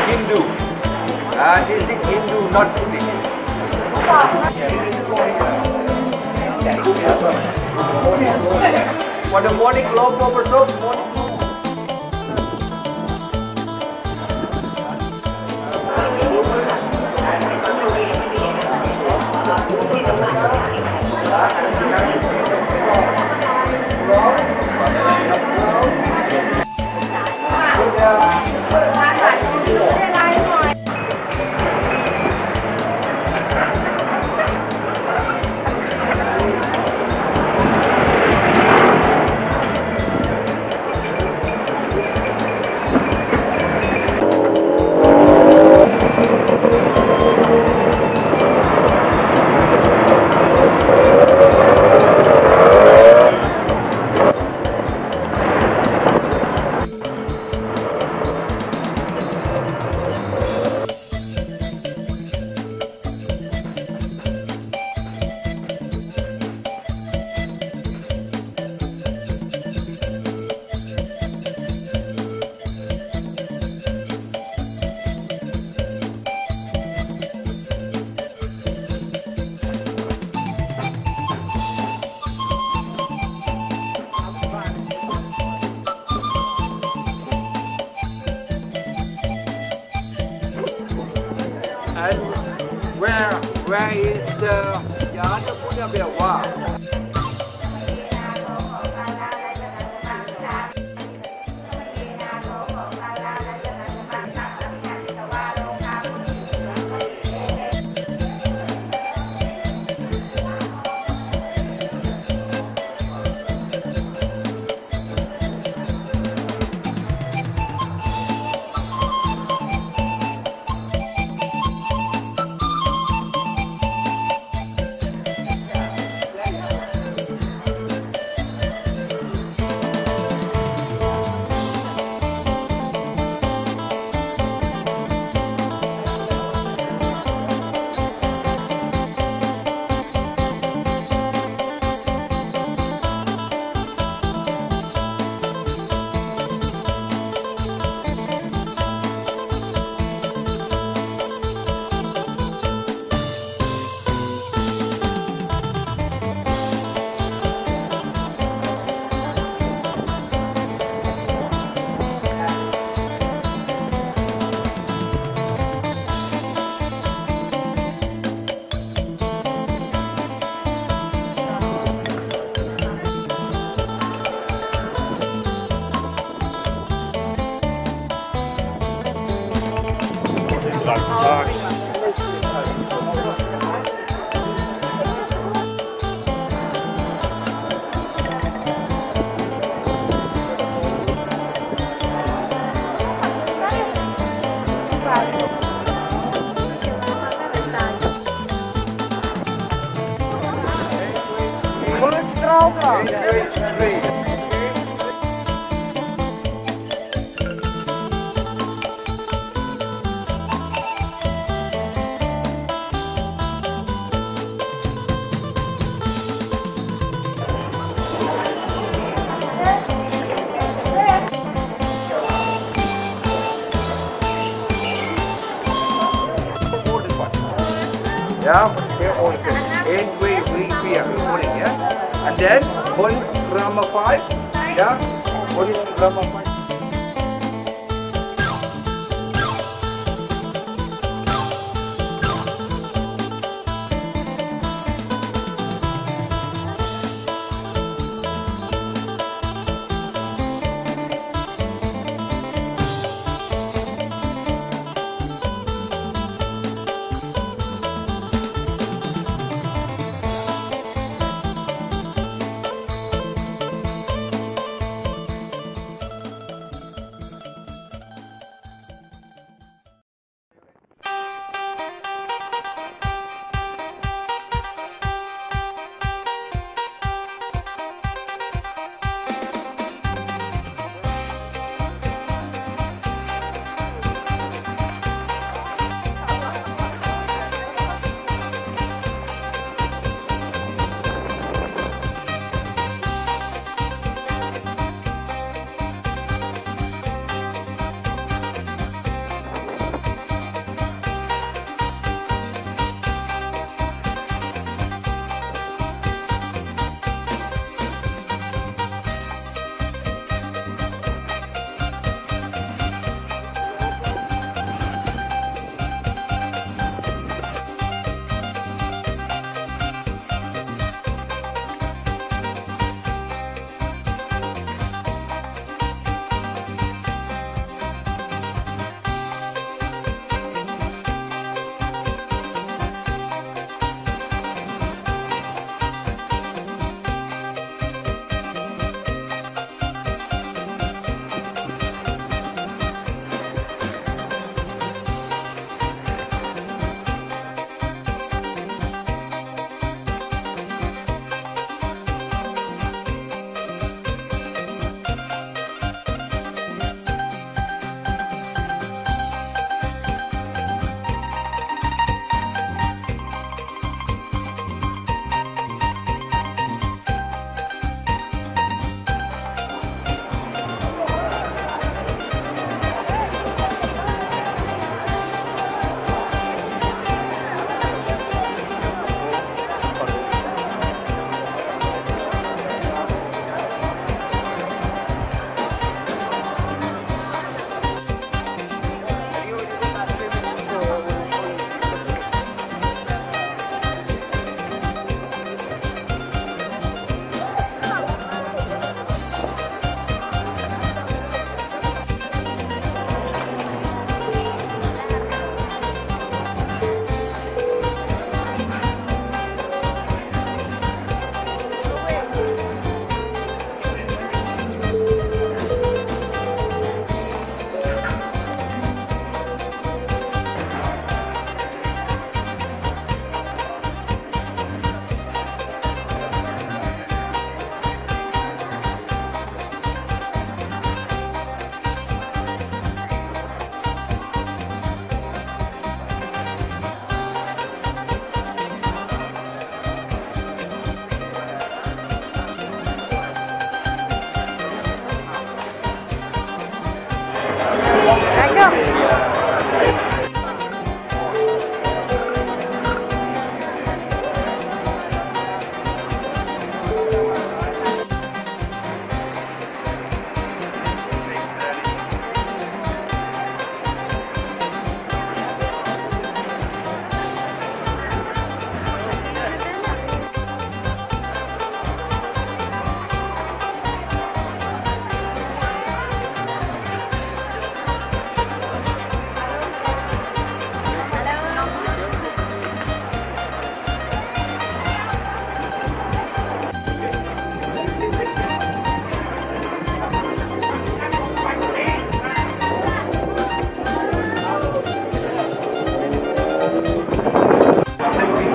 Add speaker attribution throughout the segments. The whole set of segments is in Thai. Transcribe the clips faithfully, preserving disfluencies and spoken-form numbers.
Speaker 1: Hindu. Uh, this is Hindu, not Buddhist. For the morning glow for soap, morning. And where where is the the other Buddha bear? Wow. Yeah, here also. Eight we we we are recording, yeah. And then Holy Rama five, yeah. Holy Rama five.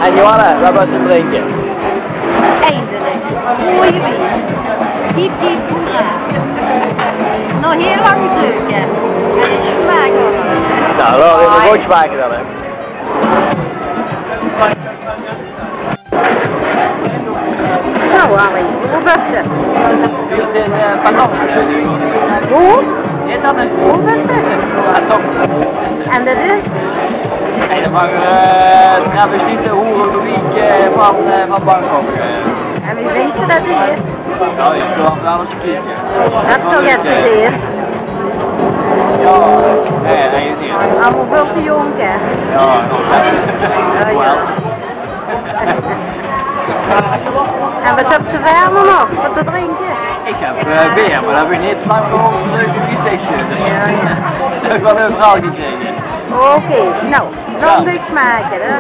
Speaker 2: En Johanna, wat was het drinken?
Speaker 3: Eindelijk. Mooie wijn. Diep die schoenen. Nog heel lang zoeken. En het smaakt ook.
Speaker 2: Nou, laten we even een broodje maken dan. Hè.
Speaker 3: Nou, Allie, hoe was het?
Speaker 2: Hier zit een paton.
Speaker 3: Hoe?
Speaker 2: Dit dan een
Speaker 3: Hoe was het?
Speaker 2: paton.
Speaker 3: En dat is?
Speaker 2: Een van de travestiete hoerenweek van, van Bangkok.
Speaker 3: En wie denkt ze dat is?
Speaker 2: Nou, je hebt wel eens gekeken.
Speaker 3: Dat zal je het gezien.
Speaker 2: Ja, nee, nee, niet.
Speaker 3: Allemaal veel te jonken.
Speaker 2: Ja, nog
Speaker 3: Oh, ja. En wat heb je verder nog voor te drinken?
Speaker 2: Ik heb uh, weer, maar dat heb ik niet zo lang gehoord een leuke visitje. Dus
Speaker 3: Ja, ja.
Speaker 2: dat heb ik wel een verhaal gekregen.
Speaker 3: Oké, okay, nou, dan niks maken, hè?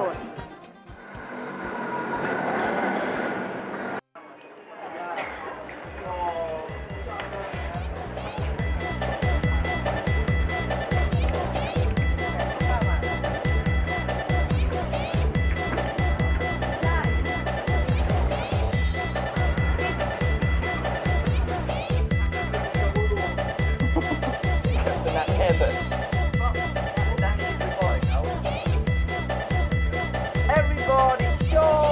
Speaker 2: Everybody show!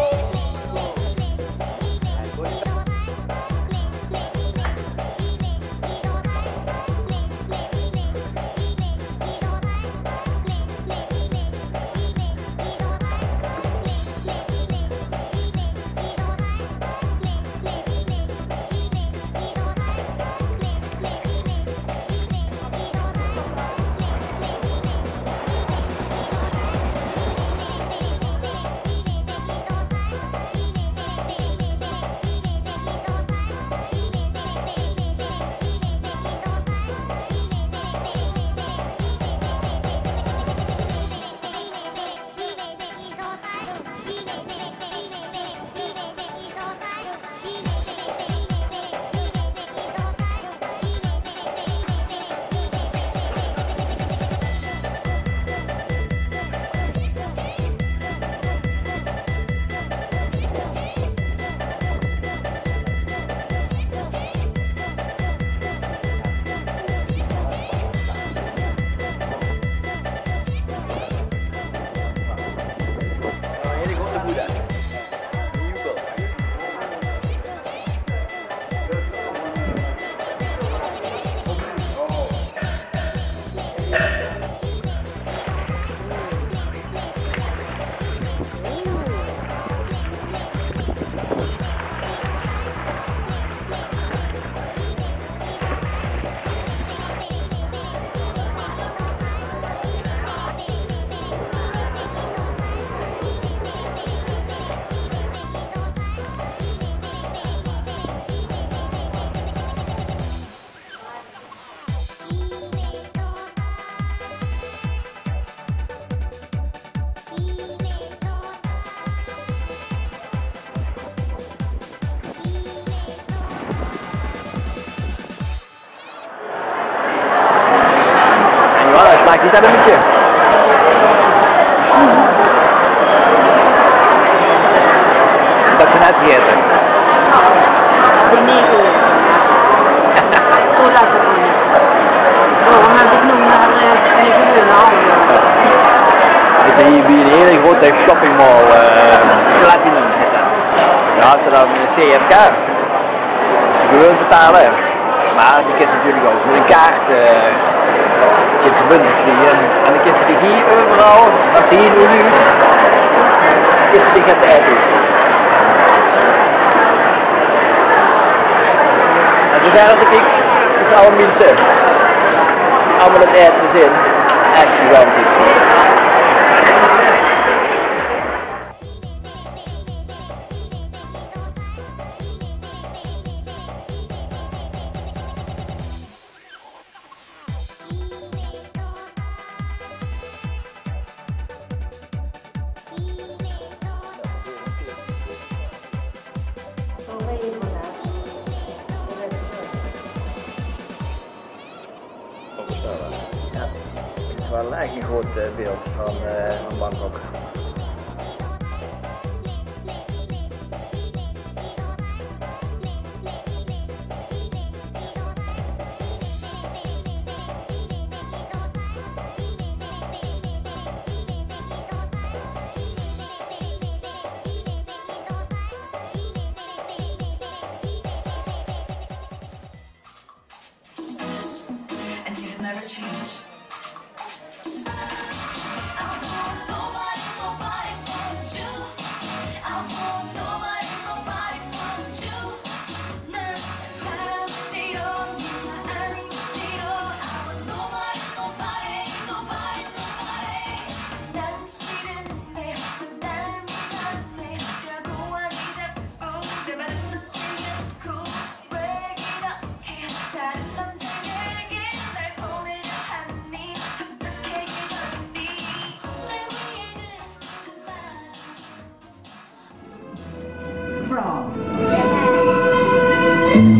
Speaker 2: Maak je dat een beetje? Dat je net gegeten.
Speaker 3: Die negen. Zo laat het niet. Daarom heb ik nog naar een gewone handen.
Speaker 2: Ik ben hier bij een hele grote shoppingmall, uh, Platinum. Je had er dan een C F K. Gewoon betalen. Maar die kent natuurlijk ook met een kaart. Uh, Je hebt gebundeld vliegen en dan kun je die hier overal, als je hier nu is, kun je die gaat eten. En zo zijn het ik, het zijn alle mensen, allemaal het eten zin, echt gigantisch. Ja, het is wel echt een groot beeld van, uh, van Bangkok.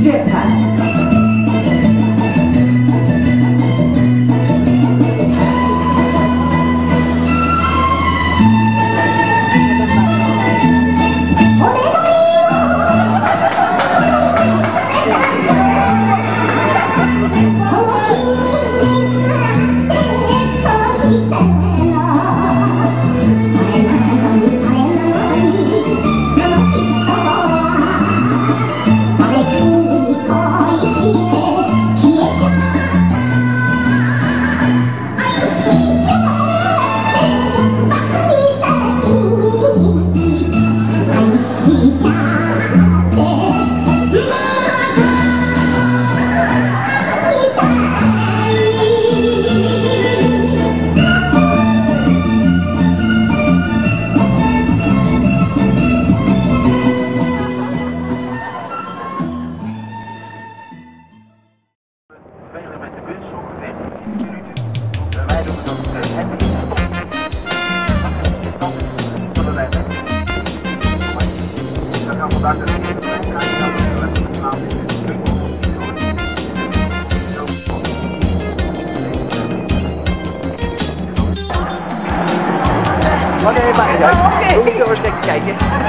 Speaker 2: Wat even bij je? Oké. Hoe zullen we eens lekker kijken?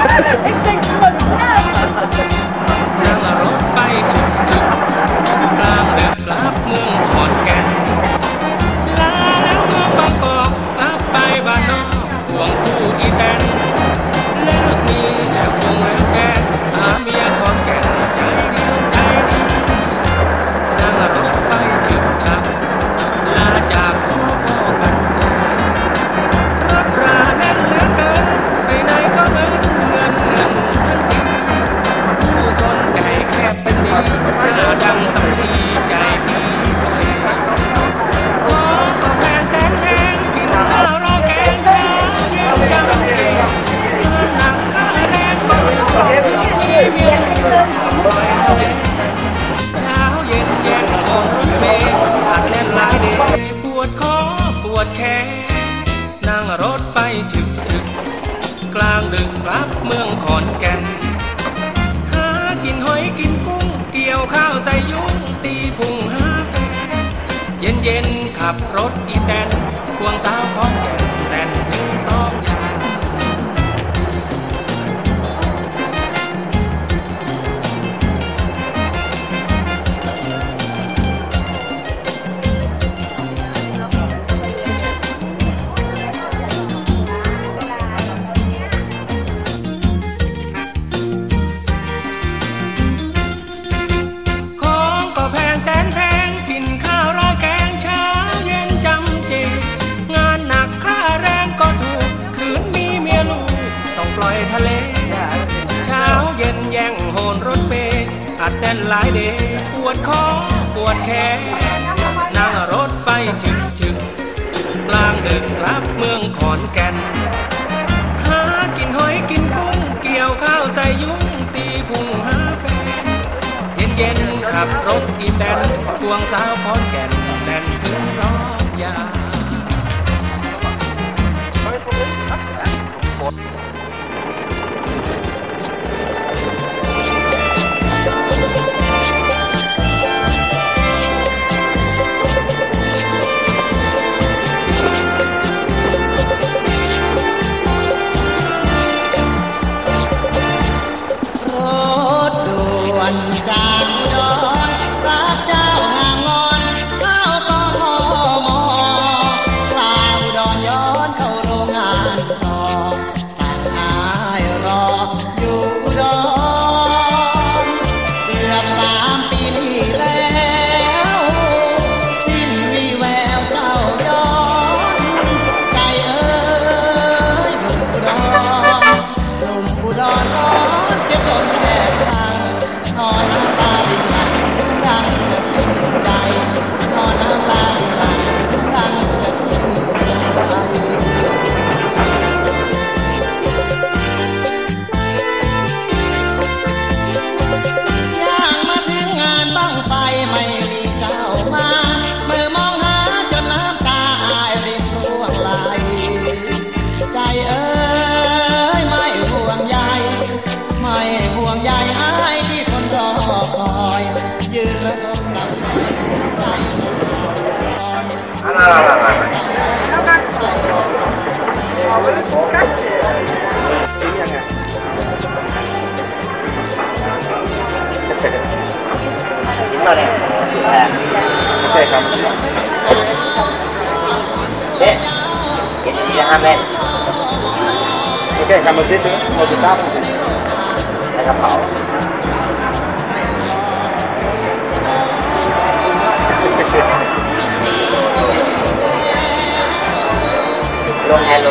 Speaker 3: Ik denk dat het
Speaker 4: นั่งรถไฟจุกจุกกลางดึกกลับเมืองขอนแก่นลาแล้วเมืองบางกอกกลับไปบ้านนอกห่วงคู่อีแตนเลิกมีแต่คงเลิกแก่หาเมียขอนแก่นใจเดียวใจดีนั่งรถไฟจุกจักลาจากพ่อพ่อกันรถราแน่นเหลือเกินไปไหนก็เงินเงินเงินทันทีผู้คนใจแคบเส้นนี้หน้าดังสำลีใจพี่ทะเลขอตอบแทนแสนแพงกินข้าวรอแกงเช้าเย็นจำเจเงินหนักค่าแรงก็มีเมียเมียปล่อยทะเลเช้าเย็นแย่งของรถเมล์อัดแน่นหลายเดย์ปวดคอปวดแขนนั่งรถไฟฉึกฉึกกลางดึกกลับเมืองขอนแก่นหากินหอยกินกุ้งเกี่ยวข้าวใส่ยุ้งตีพุงหาแฟนเย็นเย็นขับรถอีแตนควงสาวขอนแก่นแตนถึงสองยามของก็แพงแสนแพงกินข้าวราแกงเช้าเย็นจำเจงานหนักค่าแรงก็ถูกคืนมีเมียลูกต้องปล่อยทะเลเช้าเย็นแย่งโหนรถเมล์อัดแน่นหลายเดย์ปวดคอปวดแขนนั่งรถไฟฉึกฉึกกลางดึกกลับเมืองขอนแก่นหากินหอยกินกุ้งเกี่ยวข้าวใส่ยุ้งตีพุงหาแฟนเย็นเย็นขับรถอีแตนควงสาวขอนแก่นแน่นถึงสองยาม
Speaker 5: รถด่วนจากอุดรรักเจ้างามงอนเข้ากทมกลางอุดรย้อนเข้าโรงงานทองสั่ง
Speaker 2: Ja, gaan weg.
Speaker 1: Oké, ga maar zitten. Op de tafel zitten.
Speaker 2: Hij gaat houden. Long hello.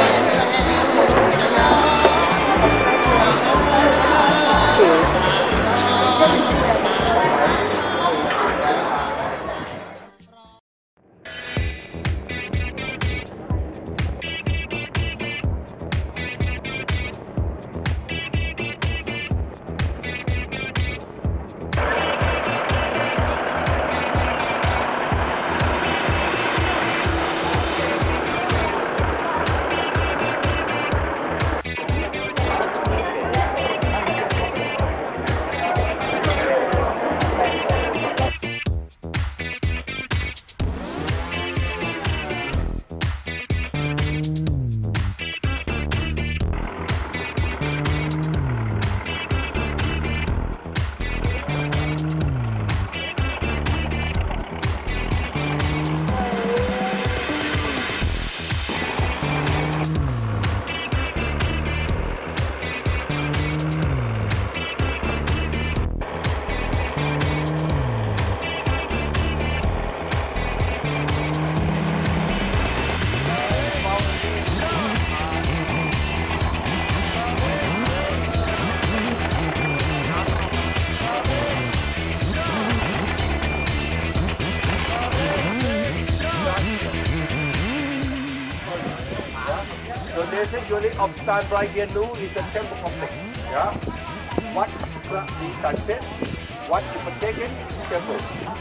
Speaker 1: So deze jullie op standby hier nu is het tempelcomplex. Ja? Wat die sunset, wat je betekent is tempel.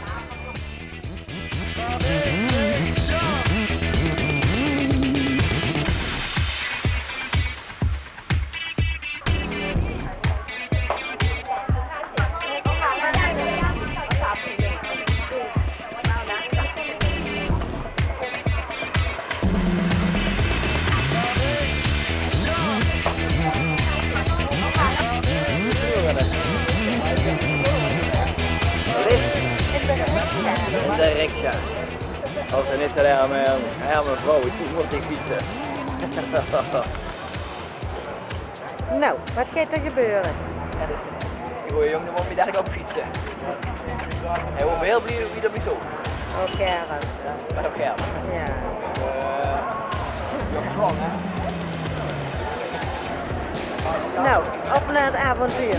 Speaker 2: De riksja. Als er net zo daar met een vrouw, ik moet ik fietsen.
Speaker 3: Nou, wat gaat er gebeuren?
Speaker 2: Die goeie jongen moet me daar ook fietsen. Hij wordt heel blij wie dat niet zo.
Speaker 3: Oké, Gerard.
Speaker 2: Maar ook geld.
Speaker 3: Ja.
Speaker 2: Jong strong hè?
Speaker 3: Nou, op naar het avontuur.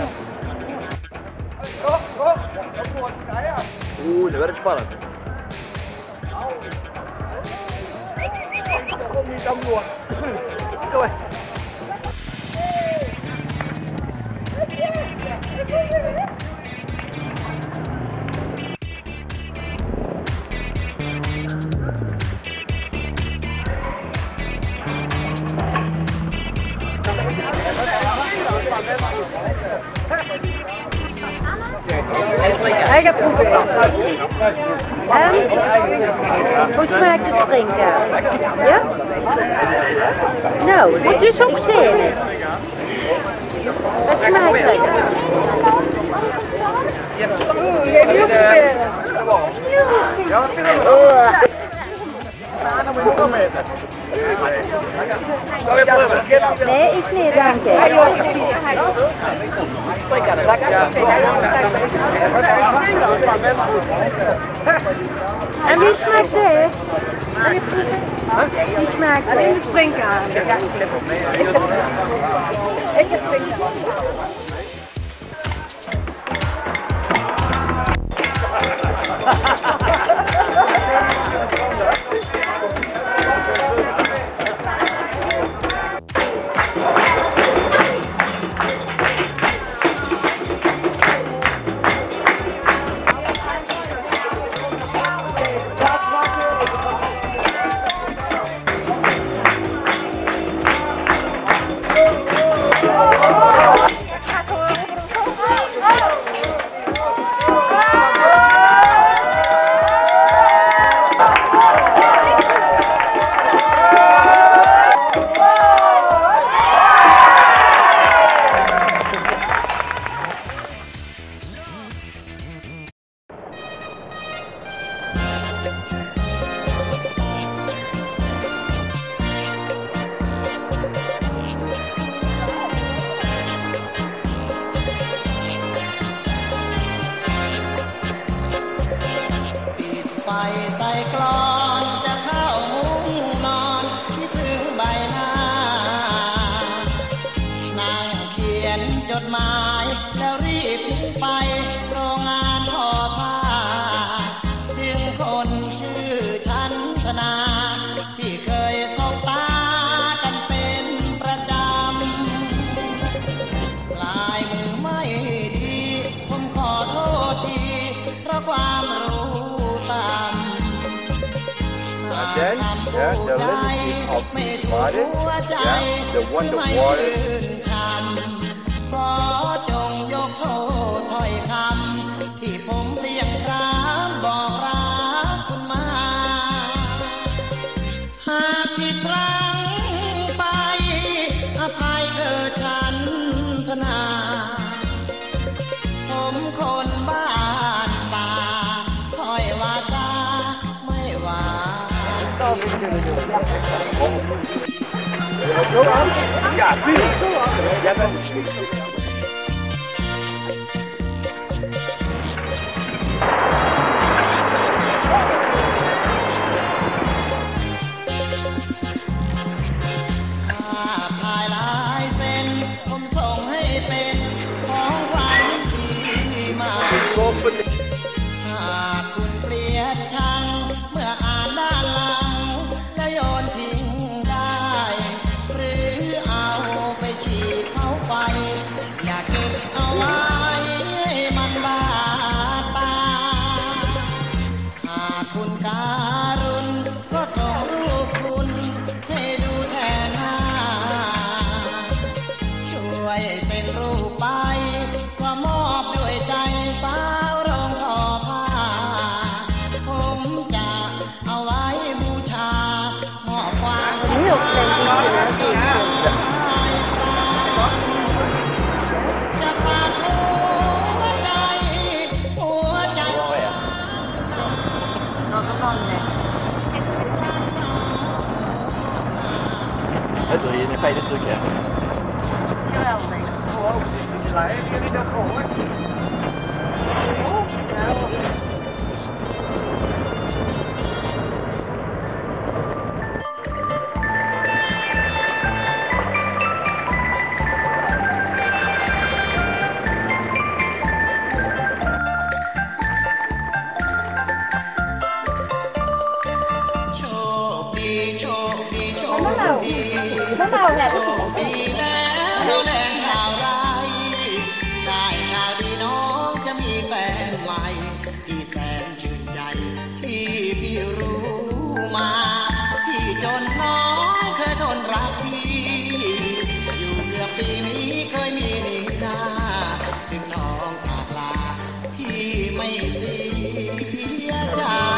Speaker 2: Oeh, dat werd spannend.
Speaker 1: Kom niet aan door. Doei.
Speaker 3: Hij gaat proberen. En? Hoe smaakt de springkaart? Ja? Nou, moet je zo zien het. Het smaakt lekker. Ga je ook proberen? Nee, ik niet, dank je. En wie smaakt dit? Wie smaakt dit? Alleen de springkaan. Ik heb springkaan.
Speaker 1: Pardon?
Speaker 5: หัวใจ
Speaker 1: Yeah, the wonder
Speaker 5: ไม่
Speaker 1: water.
Speaker 5: ชื่นช่ำขอจงยกโทษถ้อยคำที่ผมเรียกรามบอกรักคุณมาหากผิดพลั้งไปอภัยเถิดฉันพนาผมคนบ้านป่าคอยวาจาไม่หวาน
Speaker 1: Yeah, please. Yeah, man.
Speaker 5: ถ่ายลายเส้นผมส่งให้เป็นของขวัญที่มาหากคุณเกลียดชังเมื่ออ่านด้านหลังแล้วโยนทิ้งได้หรือเอาไปฉีดเผาไฟอย่าเก็บเอาไว้ให้มันบาดตาหากคุณการุณก็ส่งรูปคุณให้ดูแทนหน้าช่วยเซ็นรูปไปว่ามอบด้วยใจสาวรองทอผ้าผมจะเอาไว้บูชามอบความศรัทธาจะฝากหัวใจหัวใจ
Speaker 2: Dat doe je in een fijne trucje.
Speaker 3: Geweldig.
Speaker 1: Oh, zit je live? Hebben jullie dat gehoord?
Speaker 5: โชคดีโชคดีโชคดี
Speaker 3: Nó màu này
Speaker 5: โชคดีแล้วเราแดงชาวไร่ได้ข่าวดีน้องจะมีแฟนใหม่พี่แสนชื่นใจที่พี่รู้มาพี่จนน้องเคยทนรักพี่อยู่เกือบปีนี้เคยมีหนีหน้าถึงน้องจากลาพี่ไม่เสียใจ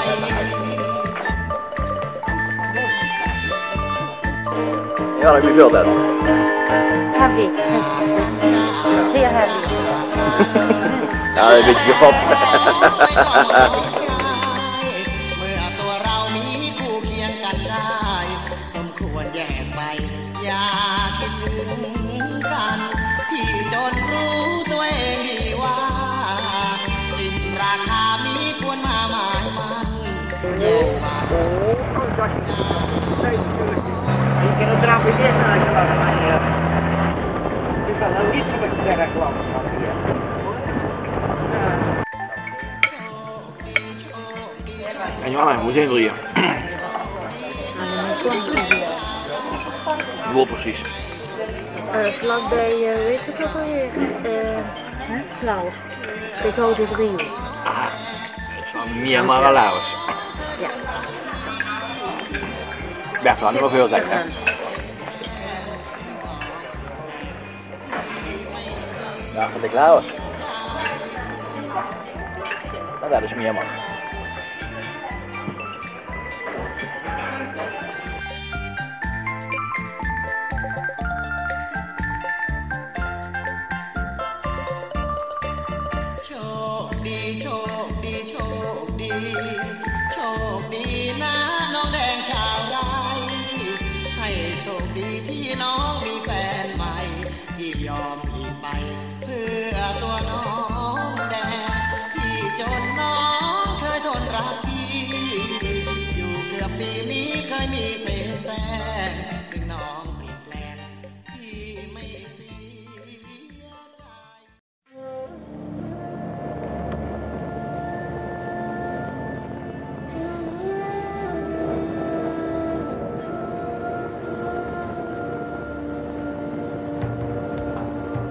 Speaker 2: Ja, dat heb je veel dat.
Speaker 3: heavy. Zeer heavy.
Speaker 2: Ja, een beetje gevat.
Speaker 5: เมื่อตัวเรามีคู่เคียงกันได้สมควรแยกไปอย่าคิดถึงกันพี่จนรู้ตัวเองดีว่าสิ่งราคามีควรมาหมายมันแยกมา
Speaker 1: Ik kan het eraan beginnen als je dat van mij hebt. Het is wel heel iets van de reclame van hier.
Speaker 2: En Johanna, hoe zijn we hier? Hoe precies?
Speaker 3: Uh, vlakbij, uh, weet je het ook alweer? Uh, Klaus. Ik hou de drie.
Speaker 2: Ah, dat is van Myanmar en Laos.
Speaker 3: Ja.
Speaker 2: Best wel, niet wel veel tijd, hè? Ja, van de Laos. En dat is Myanmar.
Speaker 5: โชคดีโชคดีโชคดีโชคดีนะน้องแดงชาวไร่ให้โชคดีที่น้องมีแฟนใหม่พี่ยอมหลีกไปเพื่อตัวน้องแดงพี่จนน้องเคยทนรักพี่อยู่เกือบปีนี้เคยมีเศษแสงถึงน้องเปลี่ยนแปลงพี่ไม่เสียใจ
Speaker 3: เ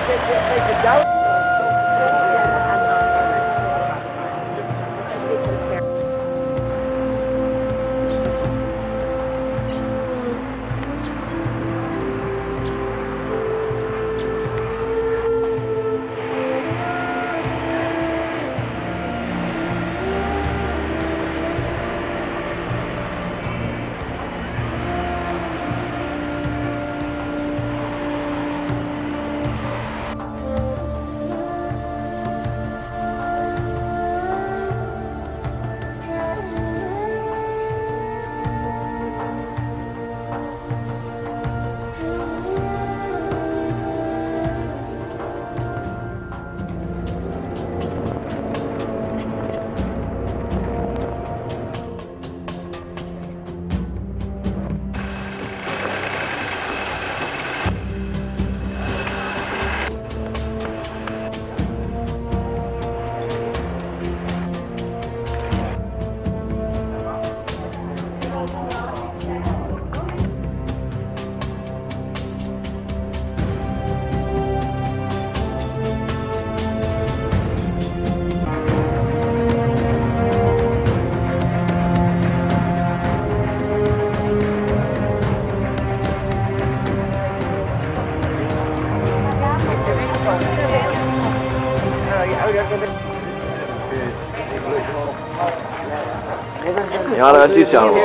Speaker 2: Ja, dat is iets allemaal.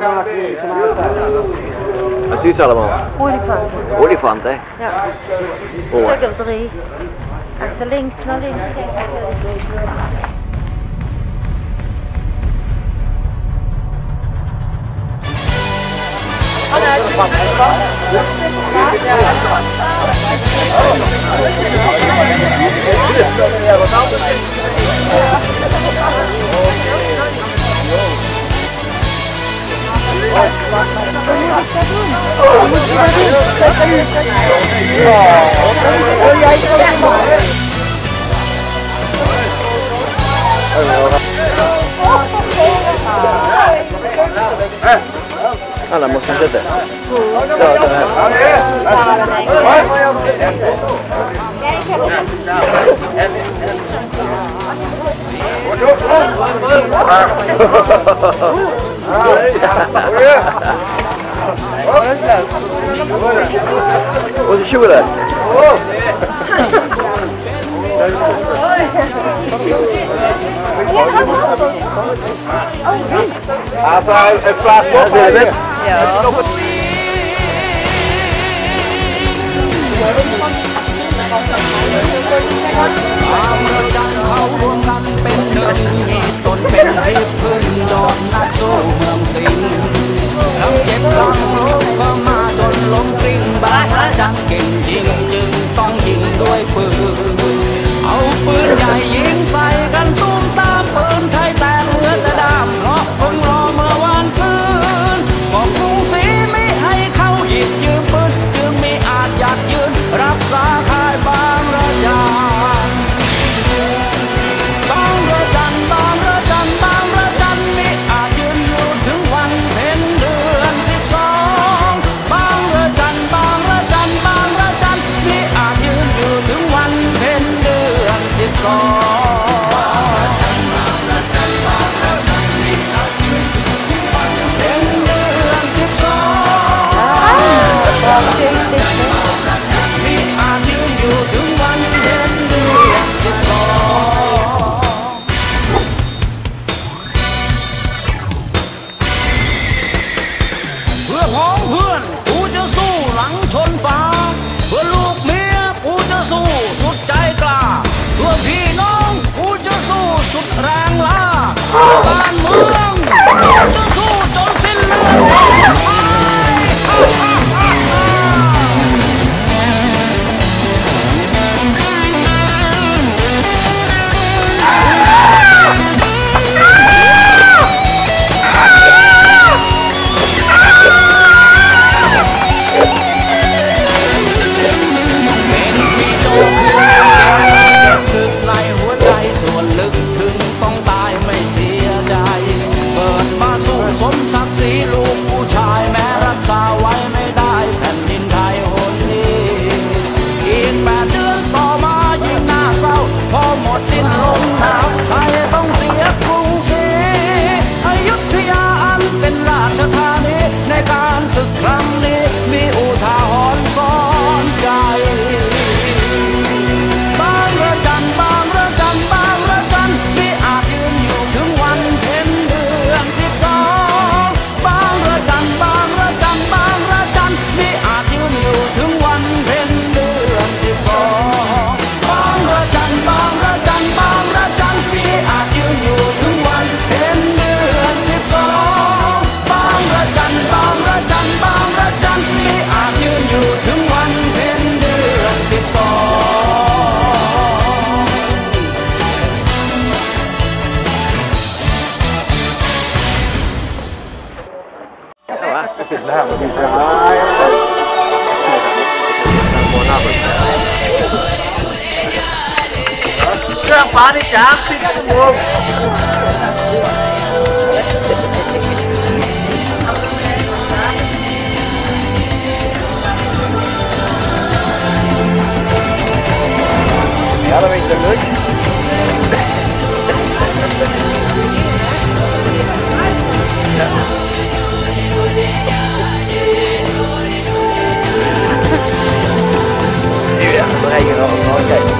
Speaker 2: Dat is iets allemaal.
Speaker 3: Olifanten.
Speaker 2: Olifant, hè?
Speaker 3: Ja.
Speaker 2: Oh.
Speaker 3: Stuk of drie. Als ze links naar links
Speaker 2: Ah, la mossa in te. Wat is je dat?
Speaker 1: Als hij het slaat nog bij.
Speaker 3: Ja.
Speaker 4: เขารวมกันเป็นหนึ่งเหตุตนเป็นที่พึ่งยอดนักสู้เมืองสิงห์ทั้งเจ็บหลังลบก็มาจนล้มกลิ้งบาดจังเก่งยิงจึงต้องยิงด้วยปืนเอาปืนใหญ่ยิงใส่กันตุ้มตามปืนไทยแตกเหลือแต่ดามเพราะเพิ่งรอเมื่อวานซืนก็กรุงศรีไม่ให้เข้าหยิบยืมปืนจึงไม่อาจอยากยืนรักษาค่ายบางระจันบางระจันบางระจันบางระจันไม่อาจยืนอยู่ถึงวันเพ็ญเดือนสิบสองบางระจันบางระจันบางระจันไม่อาจยืนอยู่ถึงวันเพ็ญเดือนสิบสองเพื่อพ้องเพื่อนกูจะสู้หลังชนฟ้าเพื่อลูกเมียกูจะสู้สุดใจกล้าเพื่อพี่น้องกูจะสู้สุดแรงล้าเพื่อบ้านเมืองกูจะสู้จนสิ้นเลือดสุดท้าย
Speaker 2: Sir panik ya, semua. Ja, dat weet ik leuk. Ja. Nu ja, dan rij je nog een kijken.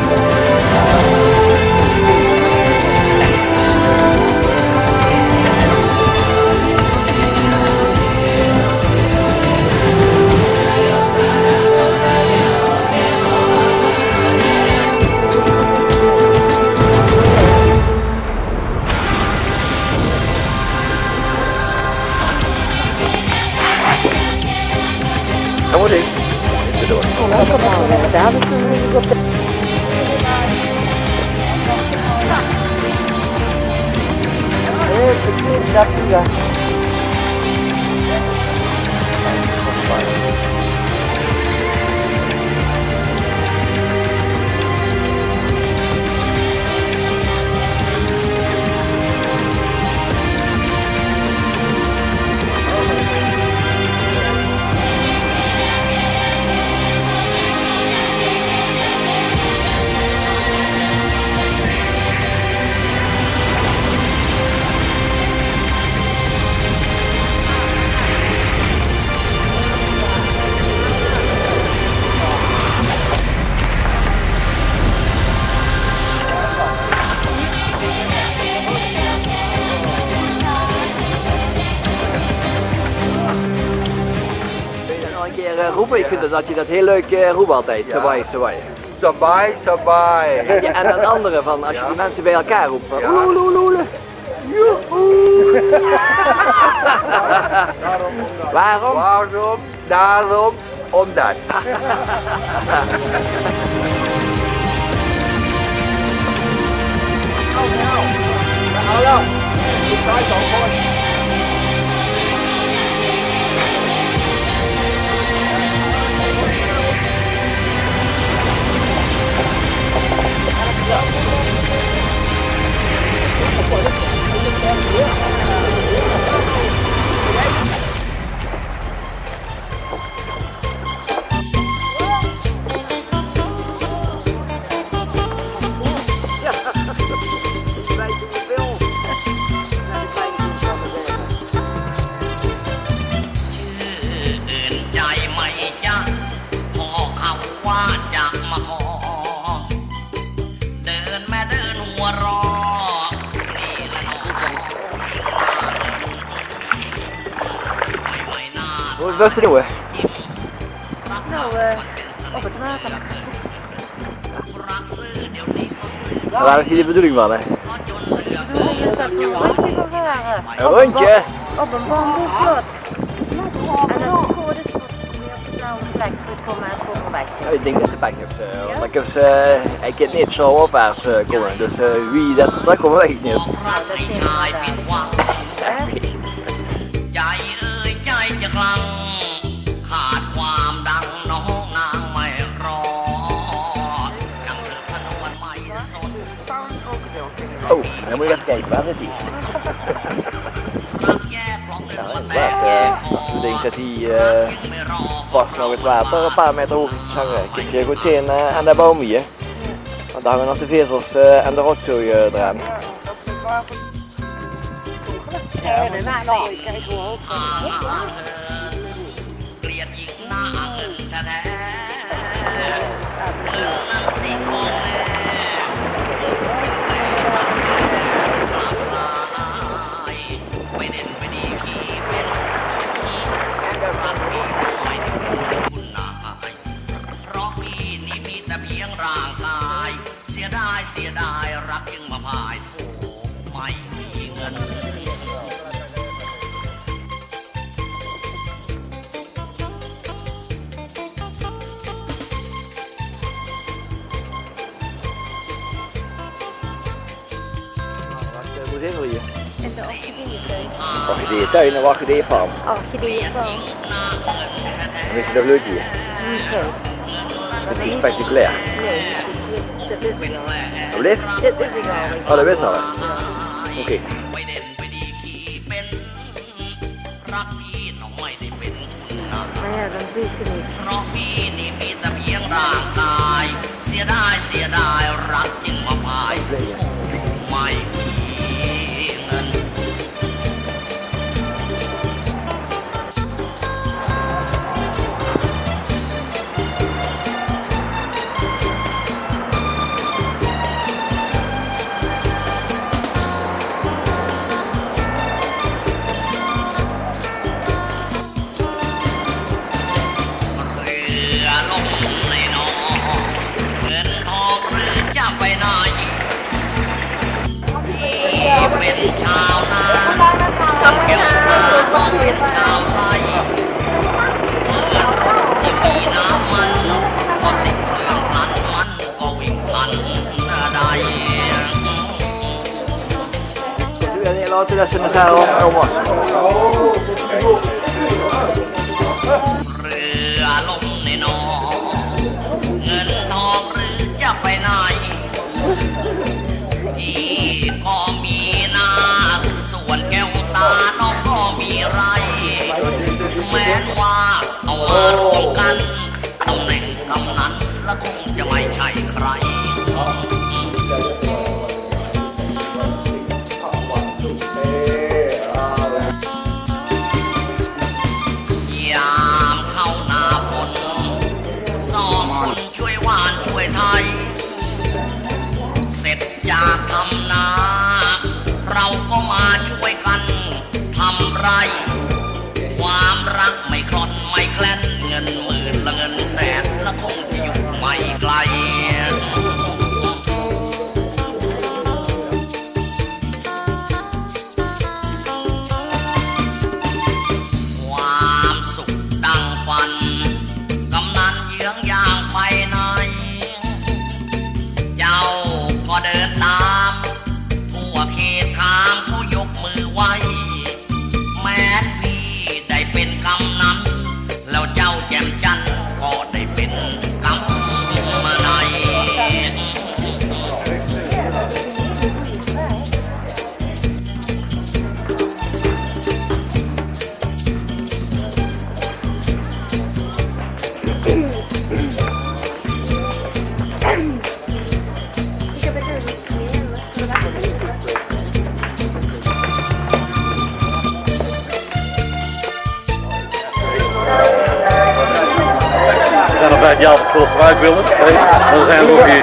Speaker 2: Dat moet ik. Even door.
Speaker 3: Daar is een op de... Dat is ja.
Speaker 2: Roepen, ik vind dat je dat heel leuk uh, roept altijd, ja. Sabai, sabai.
Speaker 1: Sabai, sabai.
Speaker 2: Ja, en een andere van, als je ja. die mensen bij elkaar roept, van
Speaker 1: ja.
Speaker 2: oele, oele, oele. Waarom?
Speaker 1: Waarom? Daarom, omdat.
Speaker 2: Hallo, ik ga het al gewoon. Wat te doen?
Speaker 3: Nou, uh, op het water.
Speaker 2: Waar is hier de bedoeling van, hè?
Speaker 3: De bedoeling is dat we een rondje gaan varen.
Speaker 2: Een rondje?
Speaker 3: Op een bamboeplot. En dat is goed, dus meer op de blauwe plek voor mij voor voorbij zitten.
Speaker 2: Ik denk dat ze pijn heeft. Uh, want ik heb ze, uh, ik heb niet zo opwaarts uh, komen. Dus uh, wie dat vertrekt, komt weet ik niet.
Speaker 3: Nou, dat is inderdaad.
Speaker 2: Oh, dan moet je even kijken, waar is die? Nou, inderdaad, uh, als we denken dat hij uh, pas nog het water een paar meter hoog is hangen. Kun je goed zien uh, aan de boom hier. Want daar hangen nog de vezels uh, en de rotzooi uh, eraan.
Speaker 3: Ja, dat is nou, ik krijg gewoon hoog.
Speaker 2: Hoe zitten we hier?
Speaker 3: En de orchideeëntuin.
Speaker 2: Orchideeëntuin en orchideeënfarm.
Speaker 3: Orchideeënfarm.
Speaker 2: En is het toch leuk hier?
Speaker 3: Niet zo.
Speaker 2: Het is spectaculair.
Speaker 3: Nee, het is dat wist ik al.
Speaker 2: Alsjeblieft.
Speaker 3: Dit wist ik al.
Speaker 2: Oh, dat wist al. Oké.
Speaker 5: ไม่เด่นไปดีพี่เป็นรักพี่น้องไม่ได้เป็นคุณนะ
Speaker 3: Maar ja, dan wist je niet.
Speaker 5: เพราะพี่นี่มีแต่เพียงร่างกาย เสียดายเสียดายรักจริงมาพายไม่มีเงิน เรือลงในนอเงินทองหรือจะไปไหนพี่เป็นชาวนาตั้งแก้วตาน้องเป็นชาวไร่เมื่อที่มีน้ำมันก็ติดเครื่องพลันมันก็วิ่งพลันใด
Speaker 2: Nu är det låter det som det här om oss.
Speaker 5: เรือลงในนอเงินทองหรือจะไปไหนพี่ก็มีนาส่วนแก้วตาน้องก็มีไรแม้ว่าเอามารวมกันตำแหน่งกำนันและคงจะไม่ใช่ใครยามเข้าหน้าฝนสองคนช่วยหวานช่วยไทย เสร็จจากทำนาเราก็มาช่วยกันทำไร ความรักไม่คลอนไม่แคลนเงินหมื่นและเงินแสนและคงจะอยู่ไม่ไกล ความสุขดังฝันกำนันเยื้องย่างไปไหน เจ้าก็เดินตามทั่วเขตขามเขายกมือไหวแม้พี่ได้เป็นกำนันแล้วเจ้าแจ่มจันทร์ก็ได้เป็นกำมาใน
Speaker 2: We gaan nog bij het jaar voor gebruik willen. Dan zijn we ook hier.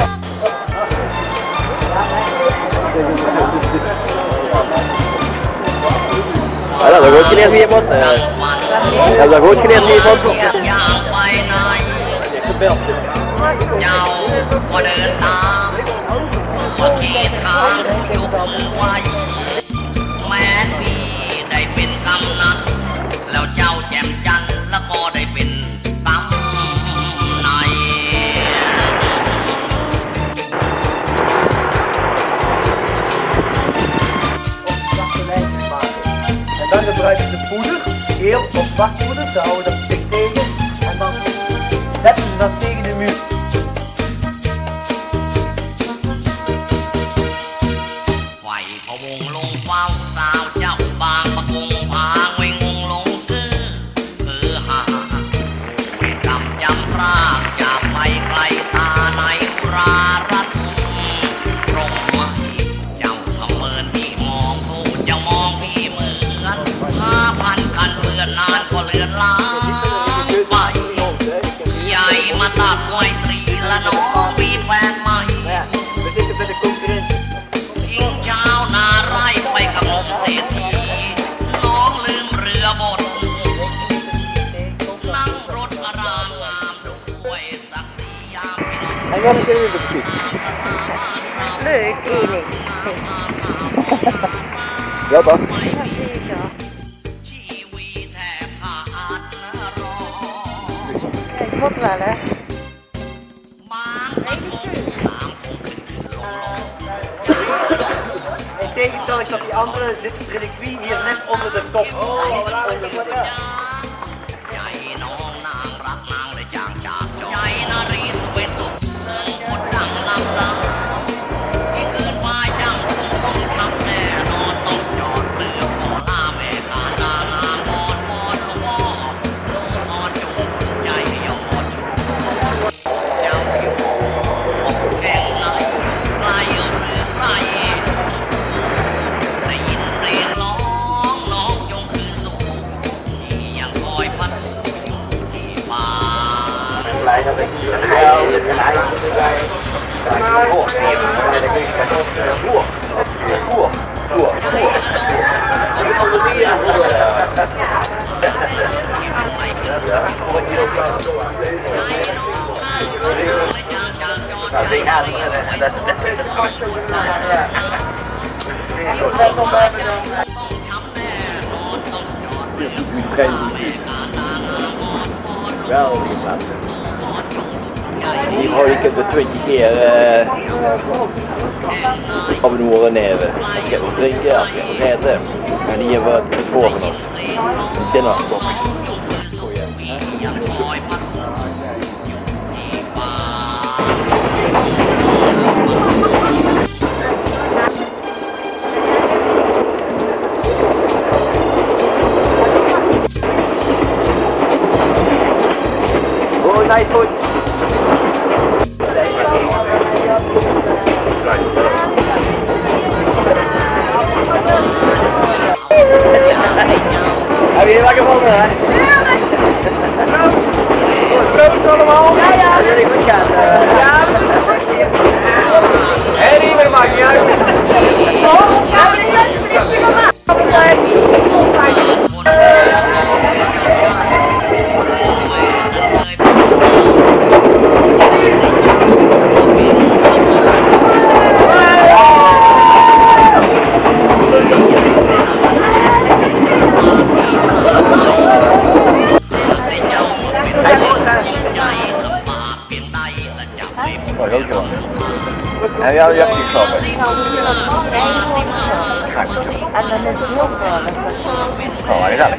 Speaker 2: Ja, dat heb ik ook geleerd hier, man. Heb je dat ook geleerd hier, man?
Speaker 5: ย่างไปไหน เจ้าก็เดินตามทั่วเขตขามเขายกมือไหวแม้พี่ได้เป็นกำนันแล้วเจ้าแจ่มจันทร์แล้วก็ได้เป็นกำใน
Speaker 1: En dan gebruik je de poeder, eerst op waspoeder, ze houden dat stik tegen en dan zetten ze dat tegen de muur.
Speaker 5: ไฟพะวงลงเฝ้าสาวเจ้าบางประกงพางไว้งงลงคือคือหาไม่กำจำรากจะไปไกลตาในอุรารัตตรงไหมเจ้าทำเมินพี่มองผู้เจ้ามองพี่เหมือนห้าพันกันเพื่อนนานก็เลือนล้างไปใหญ่มาตัดไว้ตรีละน้องมีแฟนใหม่
Speaker 2: We zitten bij de concurrentie.
Speaker 5: ทิ้งเจ้านาไร่ไปกับงมเศรษฐีน้องลืมเรือบดนั่งรถอารามงามด้วยศักดิ์ศรียามพี่น้อง
Speaker 2: En wat is er weer precies?
Speaker 3: Leuk, Erik.
Speaker 2: Ja, toch?
Speaker 3: Ja, zeker.
Speaker 5: ชีวีแทบขาดรอ
Speaker 3: Kijk, wat wel, hè.
Speaker 5: บางตะโกนสามคงขึ้นขึ้นลงลง
Speaker 1: In tegenstelling tot die andere zit de reliquie hier net onder de top. Onder de top.
Speaker 5: ใหญ่น้องนางรักนางเลยจางจากใจนารีสวยสุดเรื่องคนดังลำลา
Speaker 2: Geweldige plaats. Hier gooi ik hem de twintig keer uh, op een oren nemen. Ik heb wat drinken, ik heb wat eten. En hier hebben we het voor van ons. Een dinnerbox. Oh, nice food. Heb je hier lekker van, hè? Proost allemaal? Ja, ja. Dat wil ik goed gaan. Ja. Hé, niet meer, maakt niet uit. Oh, ja, maar ik ben sprietje gemaakt. En ja, je hebt die klappen.
Speaker 3: En dan is het heel veel.
Speaker 2: Oh, wat gezellig.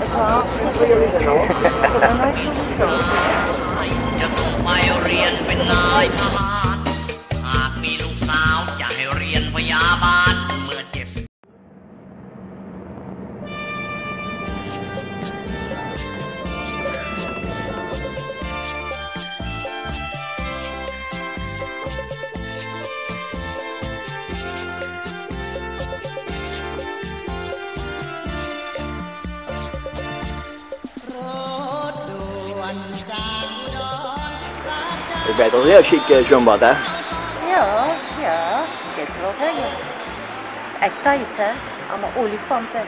Speaker 2: Je bent al heel chic uh, zwembad, hè?
Speaker 3: Ja, ja, dat is wel zeggen. Echt thuis, hè? Allemaal olifanten.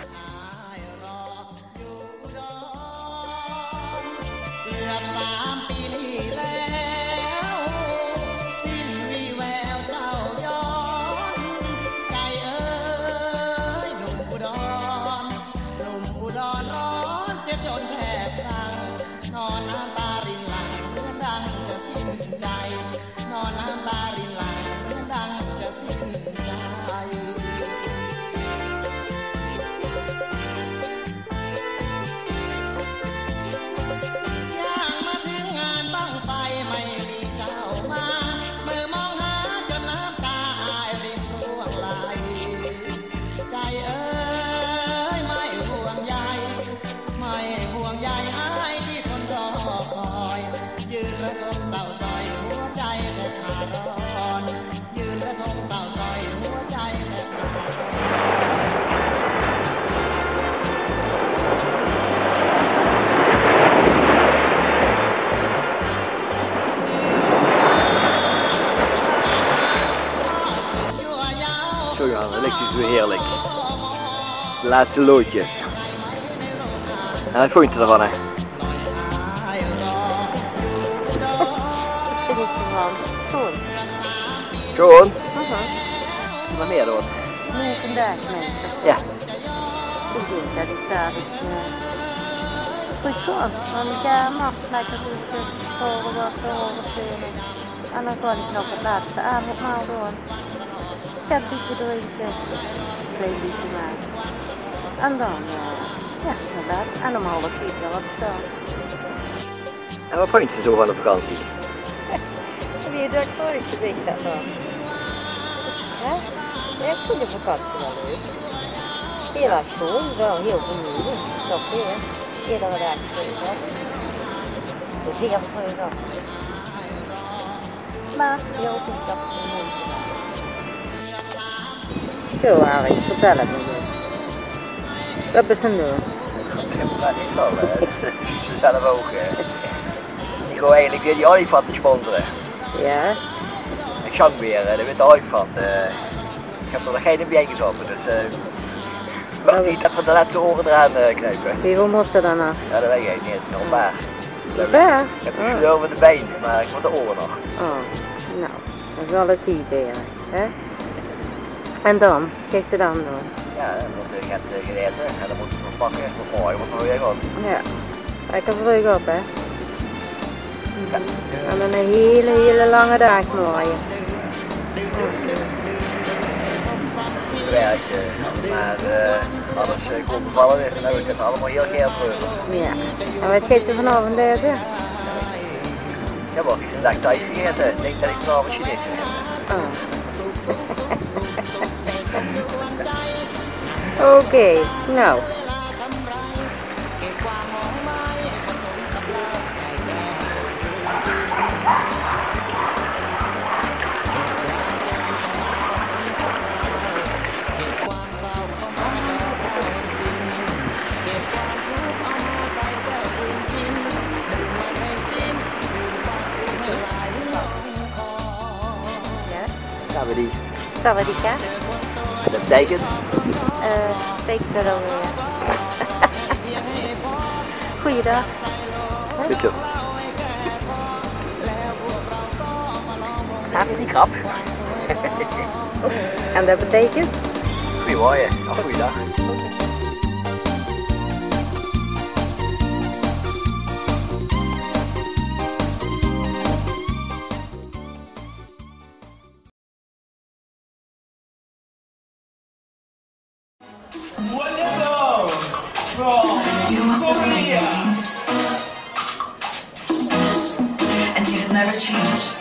Speaker 2: Zo gaan we, ligt het weer heerlijk. De laatste loodjes. En wat vond je ervan, hè?
Speaker 3: Schoon.
Speaker 2: Schoon?
Speaker 3: Uh-huh.
Speaker 2: Wat meer hoor?
Speaker 3: Nee, vandaag nee.
Speaker 2: Ja.
Speaker 3: Ik denk dat ik daar goed schoon. Want ik ga nog lekker dus horen wassen, horen spelen. En dan kan ik nog het laatste avondmaal doen. Zet een beetje drinken, een klein beetje maken. En dan, uh, ja, inderdaad. En om half vier wel op staan.
Speaker 2: En wat vond je zo van de vakantie?
Speaker 3: Wie je dat voor is geweest dat dan? Ja? Ja, ik vind de vakantie wel leuk. Heel erg schoon, wel heel vermoeiend. Toch weer. Iedere dag vreugd. Zeer vreugd. Maar heel goed dat het moeite was. Zo Harry, vertel het me eens. Wat is er nu?
Speaker 2: Dat is wel, ze zelf ook. Ik wil eigenlijk weer die olifanten sponsoren.
Speaker 3: Ja?
Speaker 2: zang weer, daar weet ik ooit van. Uh, ik heb er nog geen beetjes op, dus uh, wacht niet dat we de laatste oren eraan uh, knijpen.
Speaker 3: Hoeveel moest er dan nog?
Speaker 2: Ja, dat weet ik niet, nog een paar.
Speaker 3: Een paar?
Speaker 2: Ik heb een oh. over de been, maar ik moet de oren nog.
Speaker 3: Oh, nou, dat is wel het idee, hè? En dan? Kijk ze dan doen?
Speaker 2: Ja, dan moet je het gereden en dan moet je het pakken, dan mooi, wat wil je gewoon.
Speaker 3: Ja, lekker vlug op, hè? Ja. En dan een hele, hele lange dag mooien.
Speaker 2: Het is werk, maar uh, alles uh, kon bevallen is en dan wordt het allemaal heel geil vleugel.
Speaker 3: Ja, en wat geeft ze vanavond eten?
Speaker 2: Ja, wel, ik dag thuis gegeten. Ik denk dat ik vanavond Chinees ga eten.
Speaker 3: Oh. Oké, okay, nou.
Speaker 2: Savadi.
Speaker 3: Savadika.
Speaker 2: Dat betekent?
Speaker 3: Uh, betekent dat alweer. Goeiedag.
Speaker 2: Goed zo. Zaten die krap?
Speaker 3: En dat betekent?
Speaker 2: Goedemorgen, of goeiedag.
Speaker 6: Wonderful from Korea, and you never change.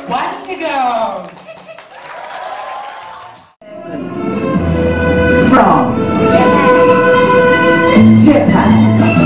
Speaker 6: Wonder Girls
Speaker 7: from Japan.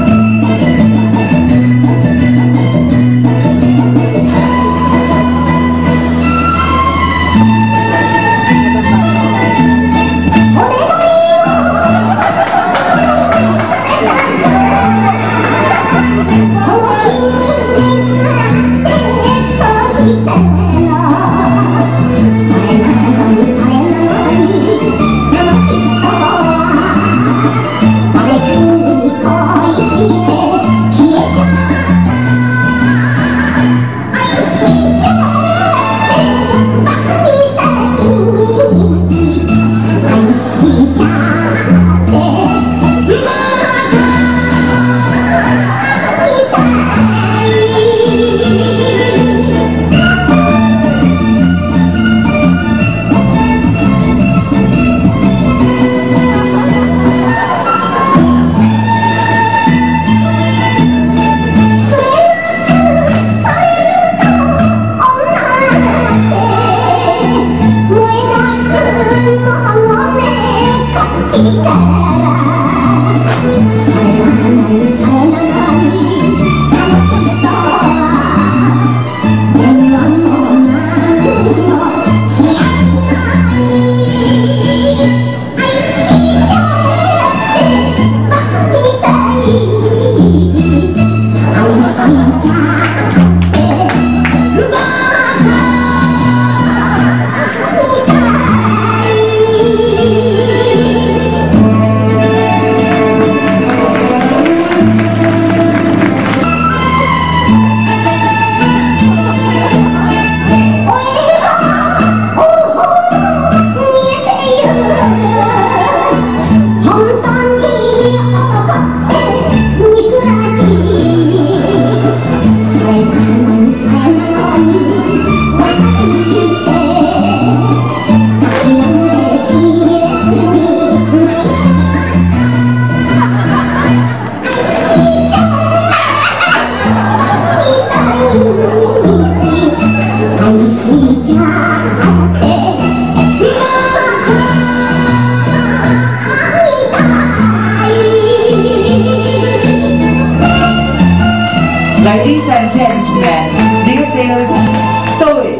Speaker 6: Ladies and gentlemen, dear sailors, tôi.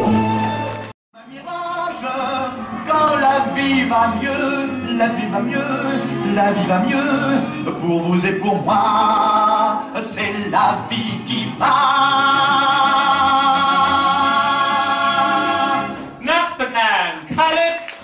Speaker 8: Quand la vie va mieux, la vie va mieux, la vie va mieux, pour vous et pour moi, c'est la vie qui va.
Speaker 4: นักแสดงคาลิปโซ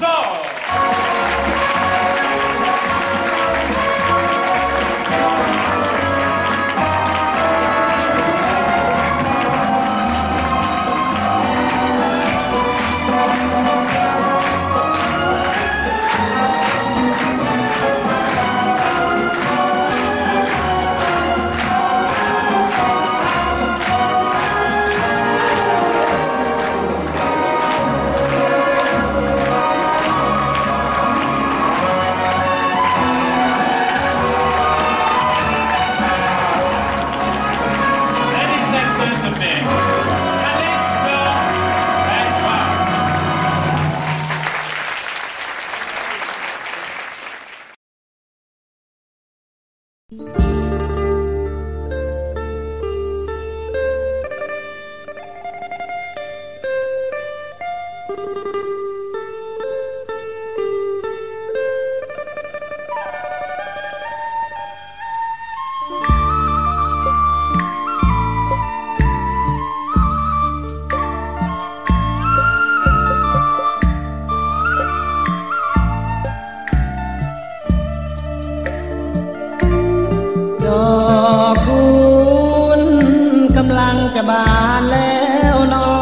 Speaker 5: จะบานแล้วนอ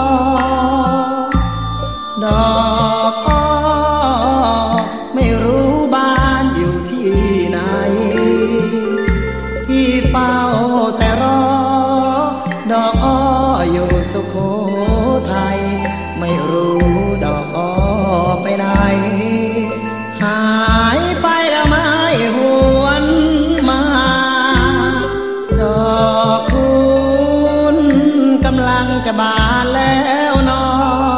Speaker 5: ดอกอ้อไม่รู้บ้านอยู่ที่ไหนพี่เฝ้าแต่รอดอกอ้ออยู่สุโขทัยไม่รู้ดอกอ้อไปไหนหายไปแล้วไม่หวนมาดอกคุณกำลังจะบานแล้วนอ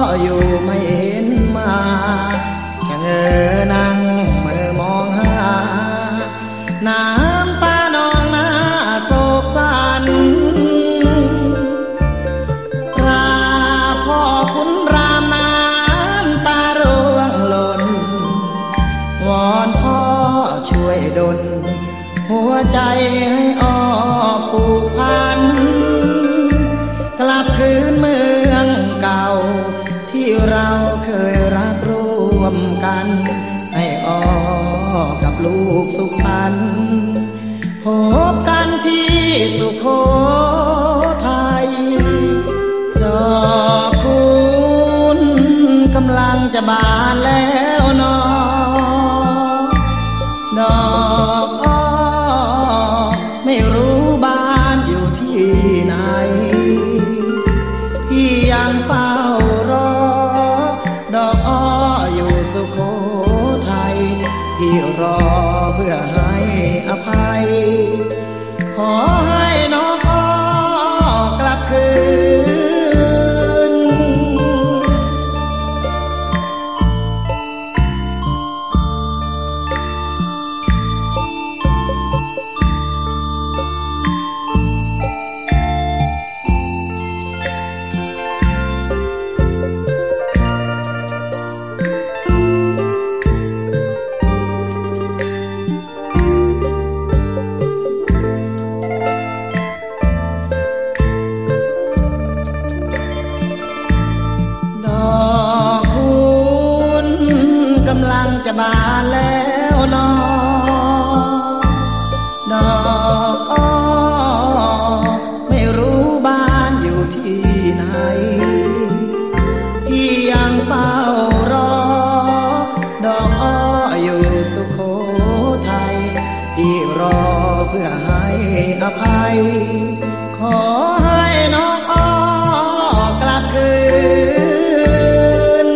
Speaker 5: อยู่ไม่เห็นมาชะเง้อนั่งเมื่อมองหาน้ำตานองหน้าโศกสันราพ่อคุณรามน้ำตาร่วงหล่นวอนพ่อช่วยดลหัวใจให้อ้อผูกพันกลับคืนเมืองเก่าที่เราเคยรักร่วมกันให้อ้อกับลูกสุขสันต์พบกันที่สุโขทัยดอกคุณกำลังจะบานแล้วนอดอกอ้อไม่รู้บ้านอยู่ที่ไหนพี่ยังเฝ้ารอดอกอ้ออยู่สุโขทัยพี่รอเพื่อให้อภัยขอให้น้องอ้อกลับคืนจะบานแล้วนอดอกอ้อไม่รู้บ้านอยู่ที่ไหนที่ยังเฝ้ารอดอกอ้ออยู่สุโขทัยที่รอเพื่อให้อภัยขอให้น้องอ้อกลับคืน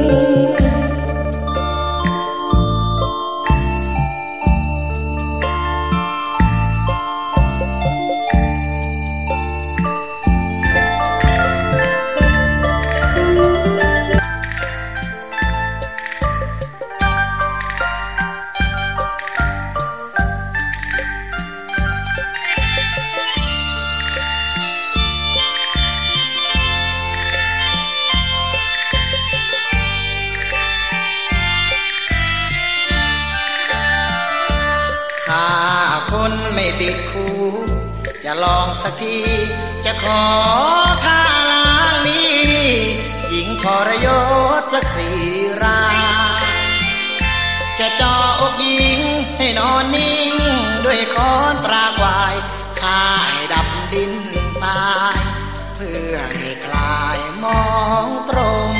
Speaker 5: ไม่ติดคุกจะลองสักทีจะขอค่าล้างนี้หญิงทรยศสักสี่รายจะเจาะอกหญิงให้นอนนิ่งด้วยค้อนตราควายฆ่าให้ดับดินตายเพื่อให้คลายมองตรง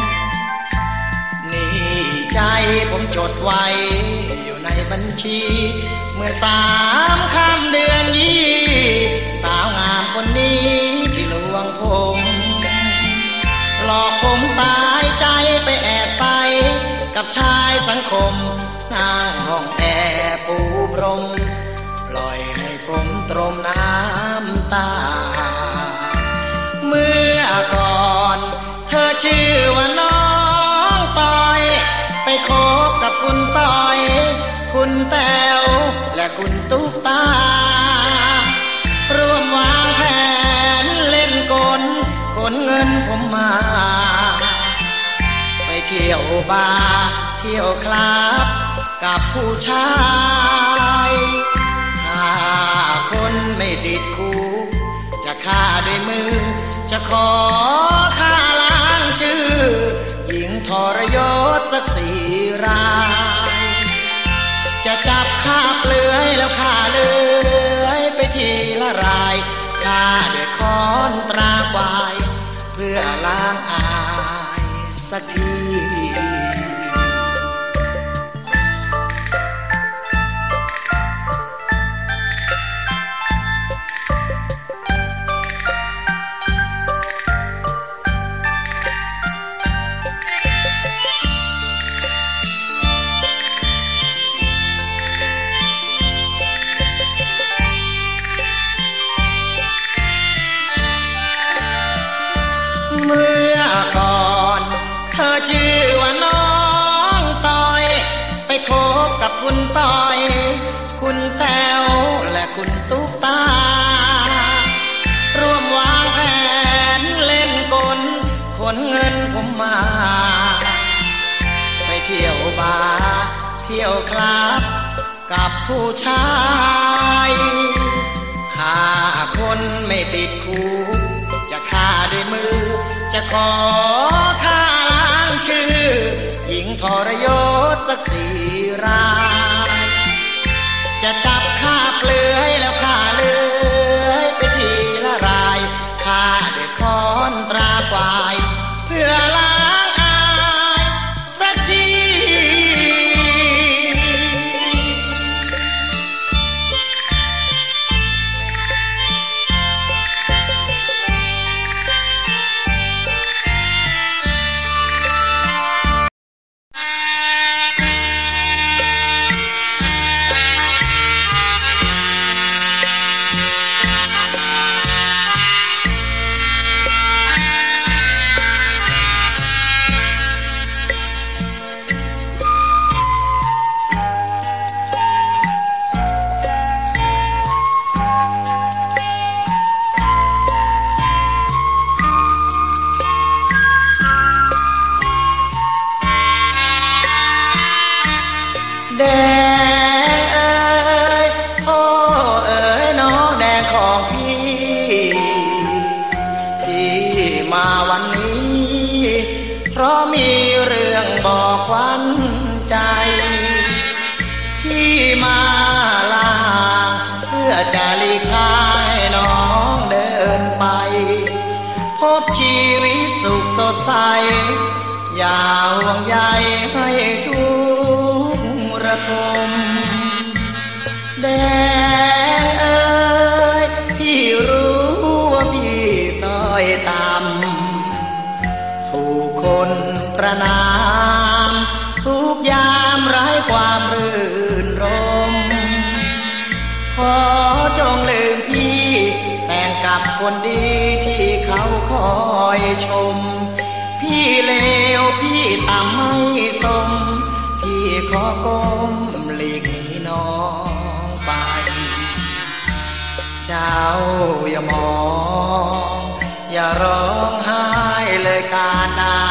Speaker 5: นี่ใจผมจดไว้อยู่ในบัญชีเมื่อสามค่ำเดือนยี่สาวงามคนนี้ที่ลวงผมหลอกผมตายใจไปแอบใส่กับชายสังคมนั่งห้องแอร์ปูพรมปล่อยให้ผมตรมน้ำตาเมื่อก่อนเธอชื่อว่าน้องต้อยไปคบกับคุณต้อยคุณแต้วและคุณตุ๊กตาร่วมวางแผนเล่นกลขนเงินผมมาไปเที่ยวบาร์เที่ยวคลับกับผู้ชายถ้าคนไม่ติดคุกจะฆ่าด้วยมือจะขอฆ่าล้างชื่อหญิงทรยศสักสี่รายจะจับฆ่าเปลือยแล้วฆ่าเลื้อยไปทีละรายฆ่าด้วยค้อนตราควายเพื่อล้างอายสักที เมื่อก่อนผมมาไปเที่ยวบาร์เที่ยวคลับกับผู้ชายฆ่าคนไม่ติดคุกจะฆ่าด้วยมือจะขอฆ่าล้างชื่อหญิงทรยศสักสี่รายจะจับฆ่าเปลือยแล้วฆ่าเลื้อยไปทีละรายฆ่าด้วยค้อนตราควายเพื่อล้างอายสักทีแดงเอ๋ยโอ้เอ๋ยน้องแดงของพี่ที่มาวันนี้เพราะมีเรื่องบอกควันใจพี่มาลาเพื่อจะหลีกทางให้น้องเดินไปพบชีวิตสุขสดใสอย่าห่วงใยให้ทุกระทมแดงเอ๋ยพี่รู้ว่าพี่ต้อยต่ำถูกคนประนามทุกยามไร้ความรื่นรมขอจงลืมพี่แต่งกับคนดีที่เขาคอยชมพี่เลวพี่ต่ำไม่สมพี่ขอก้มหลีกหนีน้องไปเจ้าอย่ามองอย่าร้องไห้เลยกาดา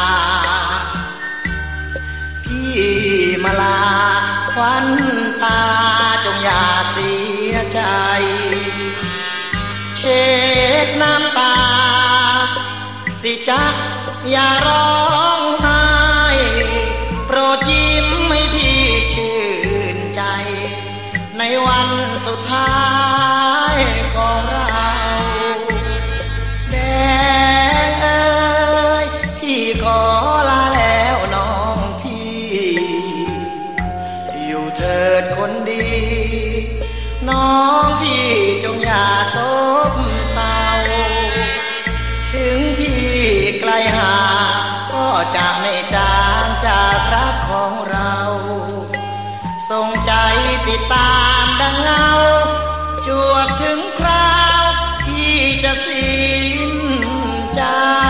Speaker 5: พี่มาลาควันตาจงอย่าเสียใจเช็ดน้ำตาสิจ๊ะอย่าร้องไห้โปรดยิ้มให้พี่ชื่นใจในวันสุดท้ายของเราแดงเอ๋ยพี่ขอลาแล้วน้องพี่อยู่เถิดคนดีน้องพี่จงอย่าโศกเศร้าถึงพี่ไกลห่างก็จะไม่จางจากรักของเราส่งใจติดตามดังเงาจวบถึงคราวที่จะสิ้นใจ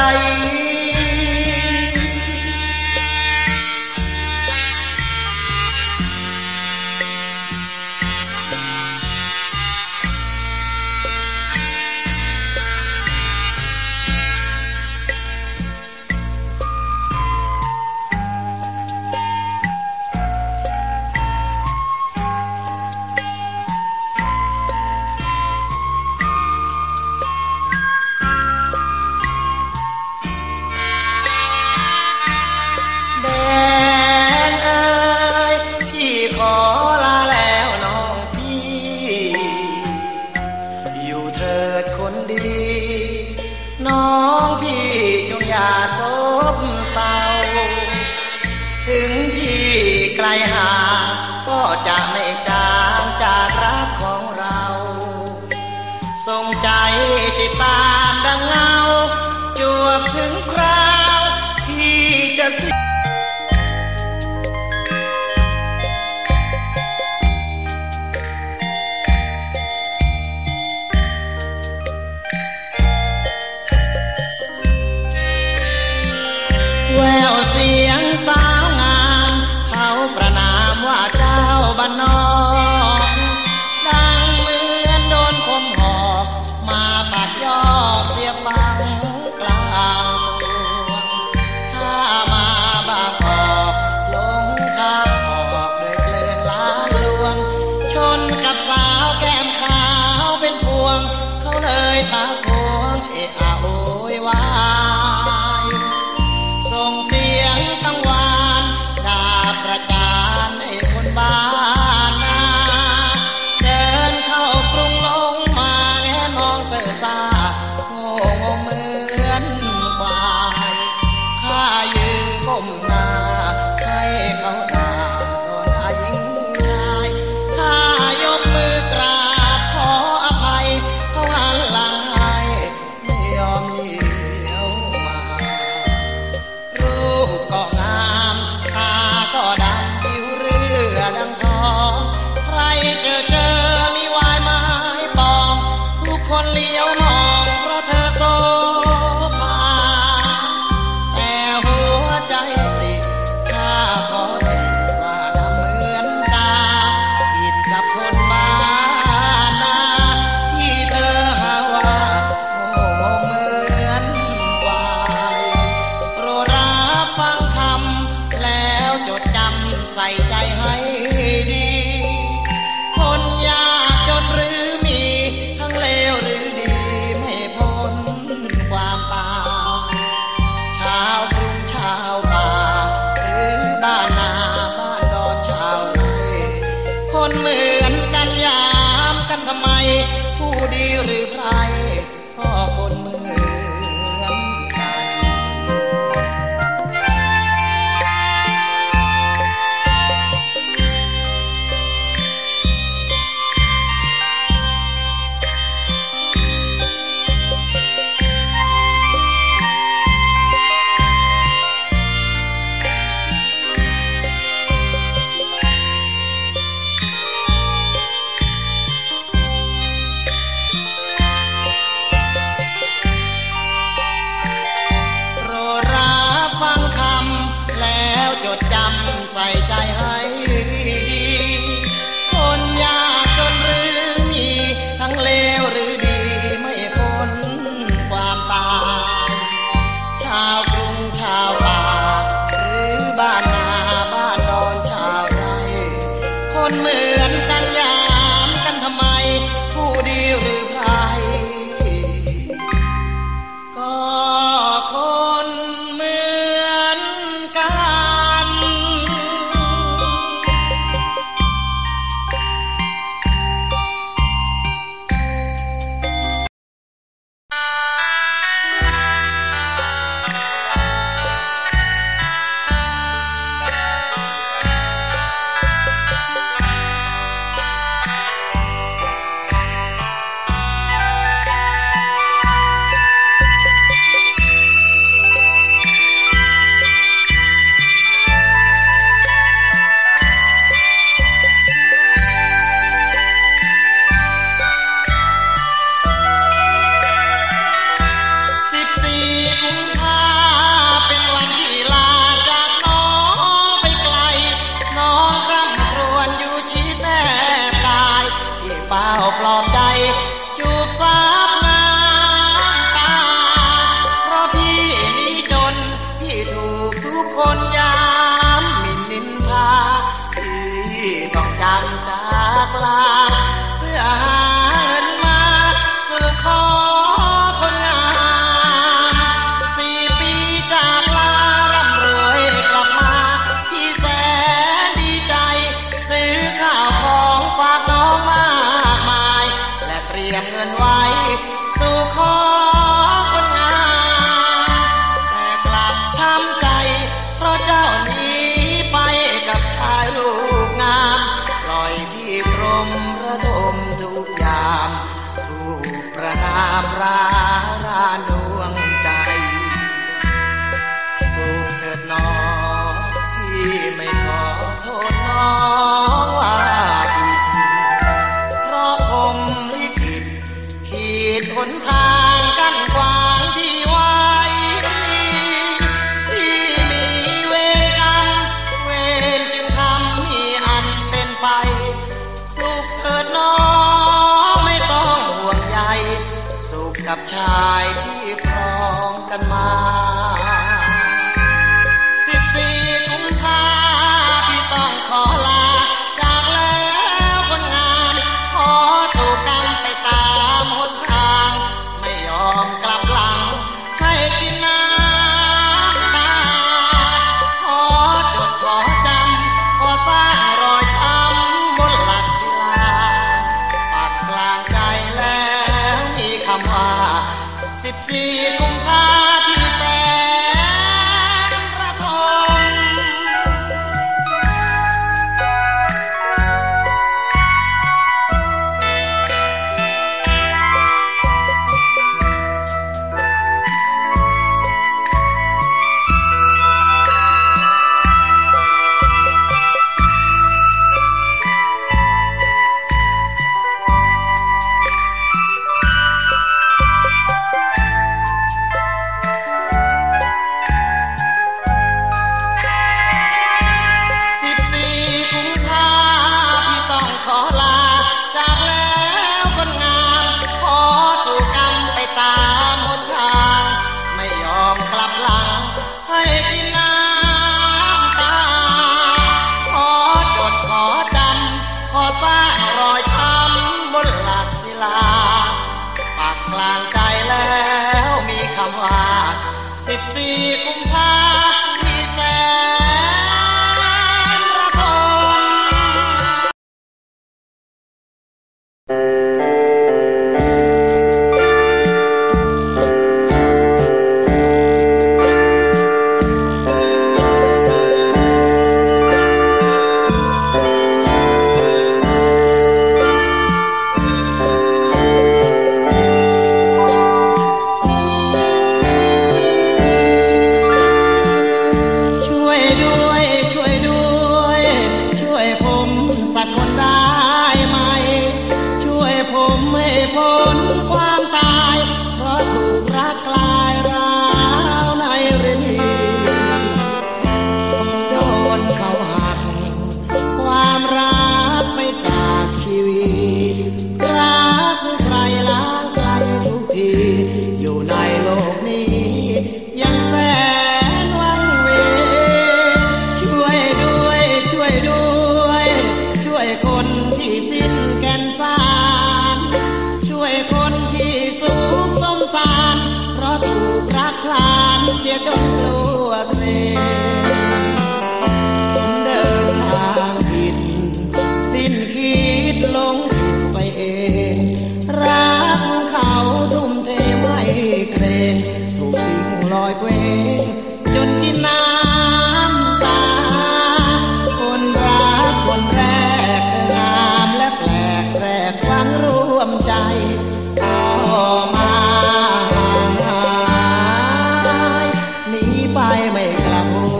Speaker 5: ถึงพี่ไกลห่างก็จะไม่จางจากรักของเราส่งใจติดตามดังเงาจวบถึงคราวพี่จะสิ้น แววเสียงสาวงามเขาประนามว่าเจ้าบ้านนอกดังเหมือนโดนคมหอกมาปัดยอกเสียฟังกลางสวงข้าใส่ใจให้ดีคนยากจนหรือมีทั้งเลวหรือดีไม่พ้นความตายชาวกรุงชาวป่าหรือบ้านนาบ้านดอนชาวไร่คนเหมือนกันยามกันทำไมผู้ดีหรือไพรก็คนเหมือนใส่ใจให้ดีคนยากจนหรือมีทั้งเลวหรือดีไม่พ้นความตายชาวกรุงชาวป่าหรือบ้านนาบ้านดอนชาวไร่คนเหมือนกันยามกันทำไมผู้ดีหรือไพรก็คนเหมือนกันปลอบใจจูบซับน้ำตาเพราะพี่นี้จนพี่ถูกทุกคนย้ำหมิ่นนินทาพี่ต้องจำจากลาเพื่อหาเงินมาสู่ขอคนงามสี่ปีจากลาร่ำรวยกลับมาพี่แสนดีใจซื้อข้าวของฝากน้องมาเตรียมเงินไว้สู่ขอคนงามแต่กลับช้ำใจเพราะเจ้าหนีไปกับชายลูกงามปล่อยพี่กรมระดมทุกยามถูกประนามราราดวงใจสุขเถิดน้องพี่ไม่ขอโทษน้องว่าผิดเพราะผมขีดหน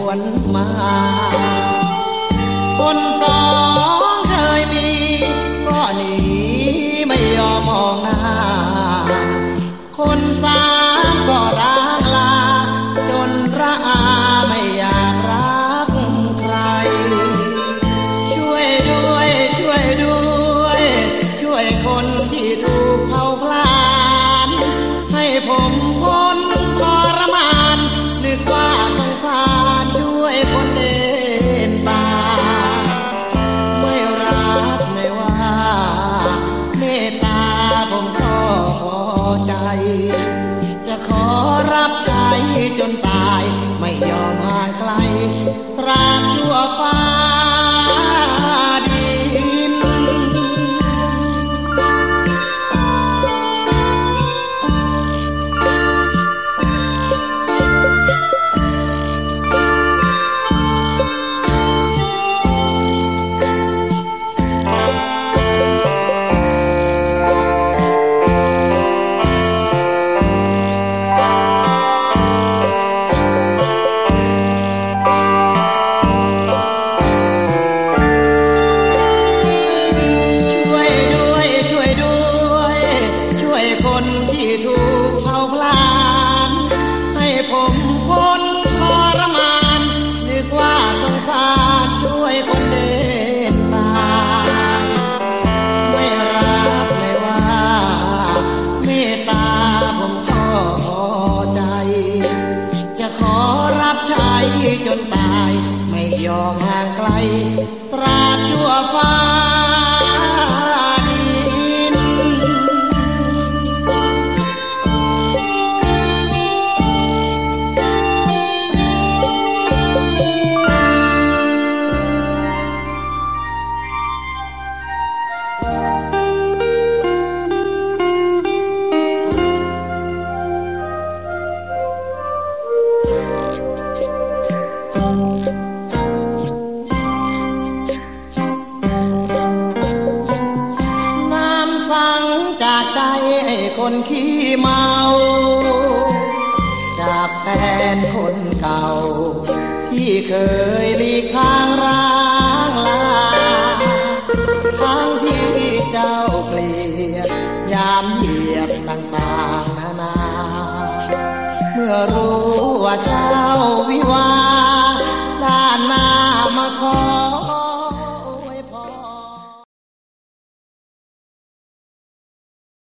Speaker 5: วนมาคนสองเคยมีก็หนีไม่ยอมมองหน้าคนสามก็ร้างลาจนระอาไม่อยากรักใครช่วยด้วยช่วยด้วยช่วยคนที่ถูกเผาผลาญให้ผมพ้นทรมานนึกว่าสงสารช่วยคนเดินตาไม่รักไม่ว่าเมตตาผมก็พอใจจะขอรับใช้จนตายไม่ยอมห่างไกลตราบชั่วฟ้าดินจนตายไม่ยอมห่างไกลตราบชั่วฟ้าดินคนขี้เมาจากแฟนคนเก่าที่เคยหลีกทางร้างลาทั้งที่เจ้าเกลียดยามเหยียบต่างๆนานาเมื่อรู้ว่าเจ้าวิวาด้านหน้ามาขอ